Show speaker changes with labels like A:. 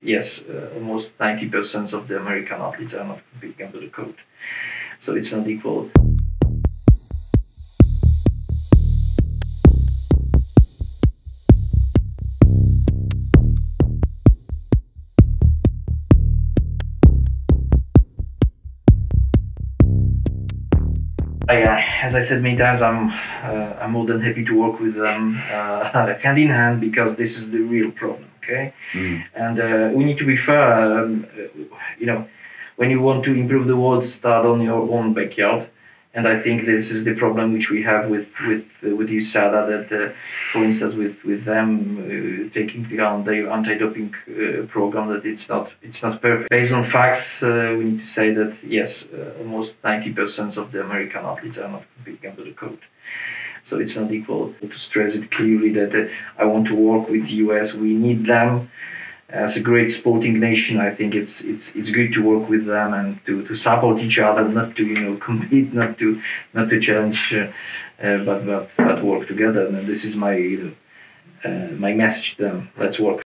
A: yes, almost 90% of the American athletes are not competing under the code. So it's not equal. As I said many times, I'm more than happy to work with them hand in hand, because this is the real problem. Okay, and we need to be fair. When you want to improve the world, start on your own backyard. And I think this is the problem which we have with USADA, that for instance with them taking down their anti-doping program, that it's not perfect. Based on facts, we need to say that yes, almost 90% of the American athletes are not competing under the code. So it's not equal. To stress it clearly that I want to work with the US. We need them. As a great sporting nation, I think it's good to work with them and to support each other, not to compete, not to challenge, but work together. And this is my my message to them. Let's work.